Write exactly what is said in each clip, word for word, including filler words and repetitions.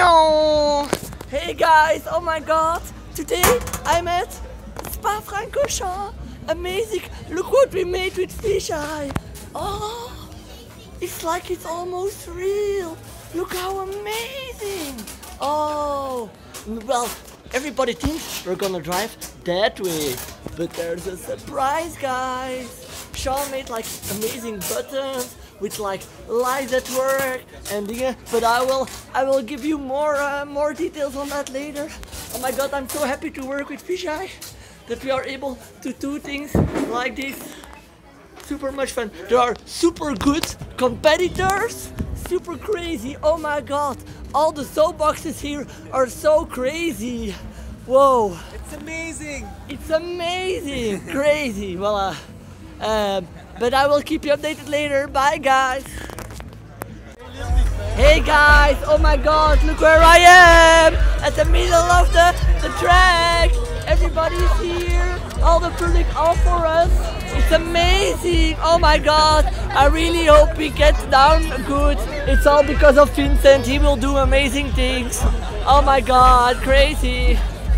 Hey guys, oh my god, today I'm at Spa-Francorchamps. Amazing, look what we made with fish eye. Oh, it's like it's almost real. Look how amazing. Oh, well, everybody thinks we're gonna drive that way, but there's a surprise, guys. Sean made like amazing buttons with like lights at work and yeah, but I will I will give you more uh, more details on that later. Oh my god, I'm so happy to work with Fisheye, that we are able to do things like this. Super much fun. There are super good competitors, super crazy. Oh my god, all the soapboxes here are so crazy. Whoa, it's amazing. It's amazing. Crazy. Well, uh, um, but I will keep you updated later. Bye guys. Hey guys, oh my god, look where I am! At the middle of the, the track! Everybody's here, all the public, all for us. It's amazing, oh my god. I really hope we get down good. It's all because of Vincent, he will do amazing things. Oh my god, crazy.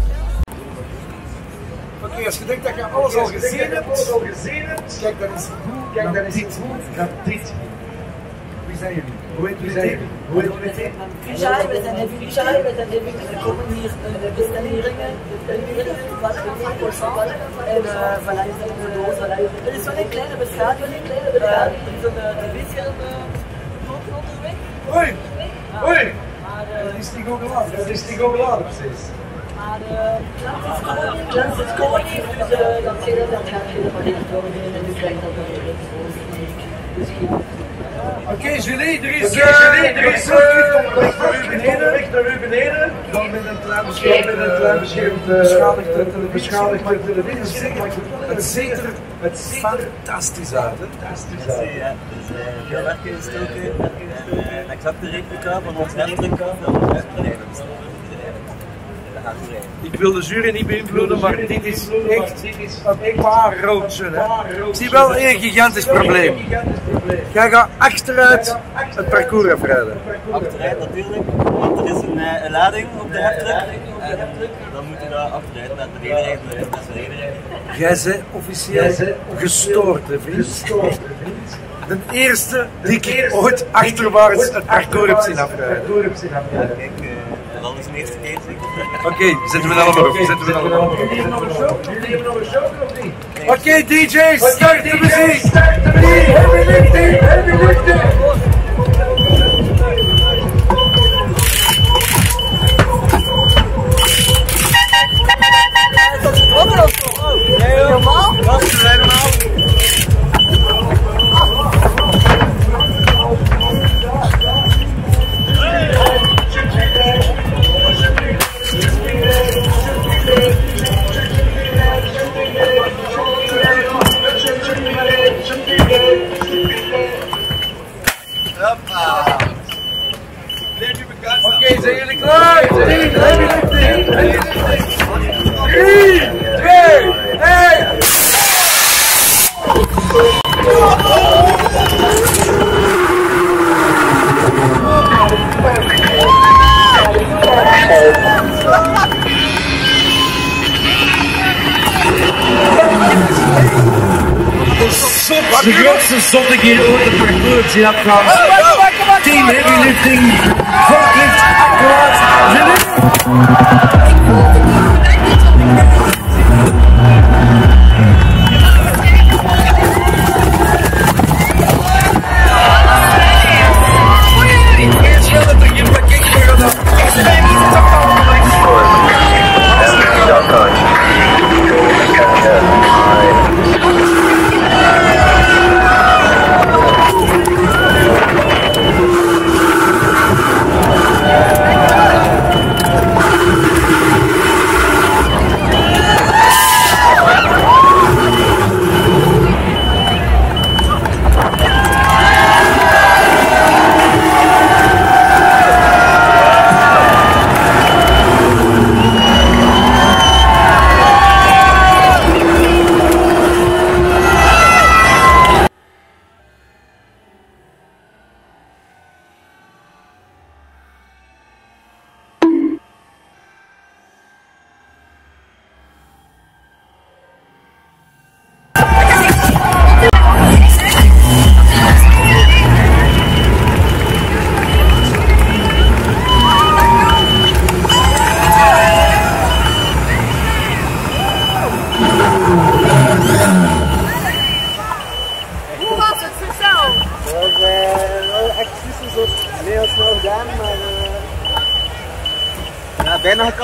Oké, okay, als je denkt dat je alles al gezien hebt, kijk dan eens goed, kijk dan eens goed naar dit. Wie zijn jullie? Hoe heet jullie? Hoe heet jullie? Fisheye, we zijn net Fisheye, we zijn net, we komen hier, we staan hier in Spa-Francorchamps en voilà, je staat op de doos. Het is wel een kleine beschadiging, er is een beetje een onderweg. Hoi! Hoi! Dat is die Google-aan, dat is die Google-aan precies. Maar de glans is koning, dus dat zie je dat gaat helemaal niet door en dus krijgt dat nog even. Oké, Julie, er is een weg naar u beneden. Dan met een klein beschermd beschadigd televisie. Het ziet er fantastisch uit. Fantastisch uit. Ja, dus veel werk ingestoken. Een exacte replica van ons replica. Ik wil de jury niet beïnvloeden, maar dit is echt een paar roodjes. Ik zie wel een gigantisch probleem. Jij gaat achteruit het parcours afrijden. Achteruit natuurlijk, want er is een, een lading op de heftruck. Dan moet je daar achteruit naar beneden rijden. Jij bent officieel gestoord, hè, vriend. De eerste die ik ooit achterwaarts het parcours heb zien afrijden. Kijk, dat is de eerste keer zeker. Oké, zetten we dat allemaal op. Zetten we dat allemaal op. Oké, D J's, start de muziek! Heavy lifting, heavy lifting! Normaal? Dat is normaal. Oké, zijn jullie klaar? Heavy lifting, heavy lifting! drie, twee, één! De grootste zotte keer ooit de parcours zien afgaan. Team Heavy Lifting, forklift, akkoord,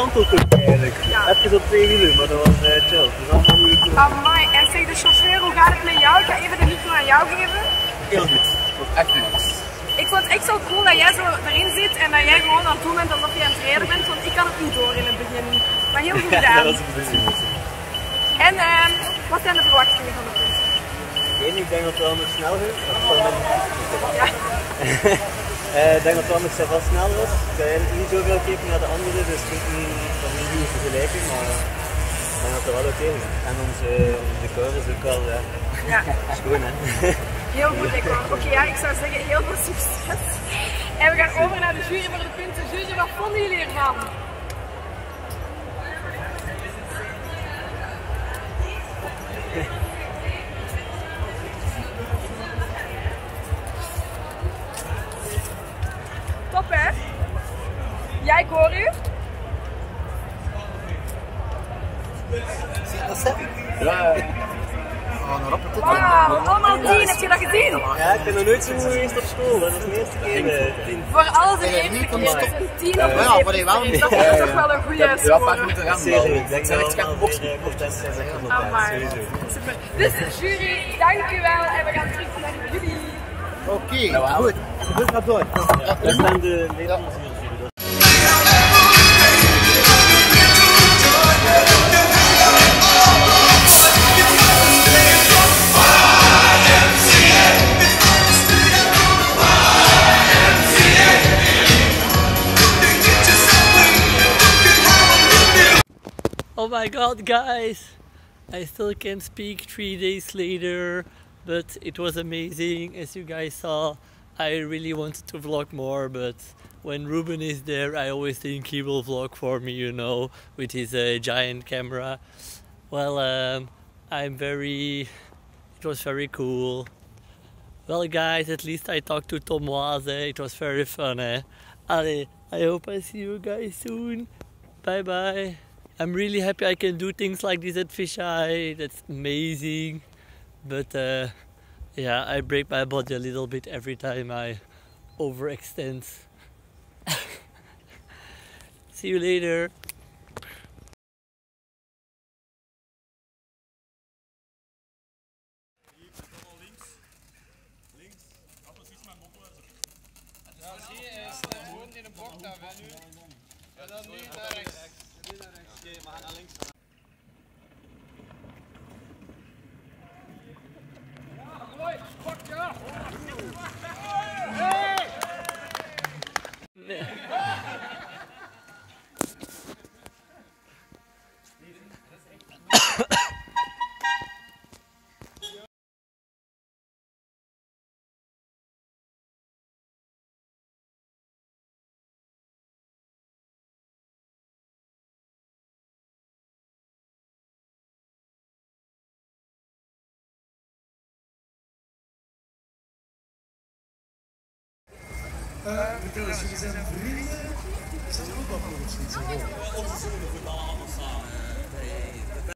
kantelpunt eigenlijk. Ja. Even op twee wielen, maar dat was uh, chill. Dat is allemaal moeilijk. Amai, en zeg de chauffeur, hoe gaat het met jou? Ik ga even de micro aan jou geven. Heel goed. Dat was echt nice. Ik vond het echt zo cool dat jij zo erin zit en dat jij gewoon aan het doen bent alsof je aan het rijden bent, want ik kan het niet door in het begin. Maar heel goed gedaan. Ja, dat was een bedoeling. En uh, wat zijn de verwachtingen van de punten? Ik denk dat we wel nog snel gaan. Ja. uh, ik denk dat het wel nog wel snel was. Ik heb eigenlijk niet zoveel gekeken naar de anderen, dus ik vind niet van een nieuwe vergelijking, maar ik denk dat het wel oké is. En onze, onze decor is ook wel ja, Ja. schoon, hè. Heel goed decor. Oké, okay, ja, ik zou zeggen heel veel succes. En we gaan over naar de jury voor de punten. Jury, wat vonden jullie ervan? Top, hè? Ja, ik hoor u. Ja. Wauw, allemaal tien, heb je dat gezien? Ja, ik ben nog nooit zo goed geweest op school, dat is de eerste keer. tien. Voor alles een eerste keer, dus een tien op een zeventig keer, dat is toch wel een goede score. Zeker, ik denk dat we wel zeer content zijn zeggen op Amai, super. Dus jury, dank u wel en we gaan terug naar jullie. Oké, okay, goed. Goed, gaat door. Dat zijn de Nederlanders hier. Oh my god, guys! I still can't speak three days later, but it was amazing. As you guys saw, I really wanted to vlog more, but when Ruben is there, I always think he will vlog for me, you know, with his uh, giant camera. Well, um, I'm very... it was very cool. Well, guys, at least I talked to Tomoise. It was very fun, eh? Allez, I hope I see you guys soon. Bye bye. I'm really happy I can do things like this at Fish Eye. That's amazing. But uh, yeah, I break my body a little bit every time I overextend. See you later. Uh, vertel eens, jullie zijn vrienden? Is dat ook wel voor het schieten?